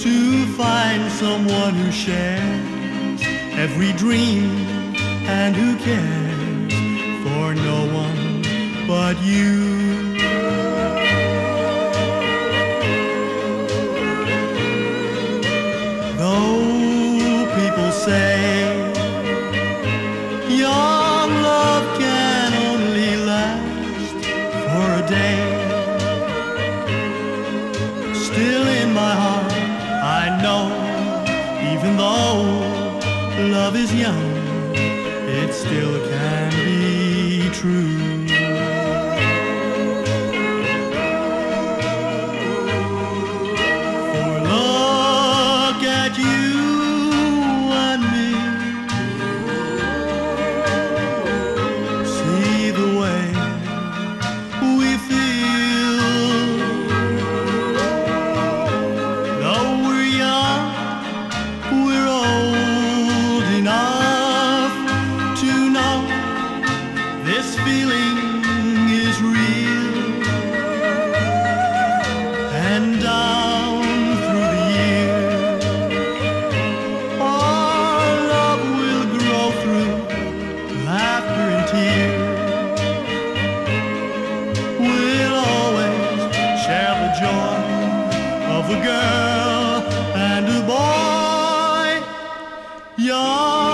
to find someone who shares every dream and who cares for no one but you. Though people say young love can only last for a day, still in my heart I know, even though love is young, it still can be true. For look at you and me, see the way we feel. Though we're young, we're old enough to know this feeling is real. And down through the years, our love will grow through laughter and tears. We'll always share the joy of a girl and a boy young.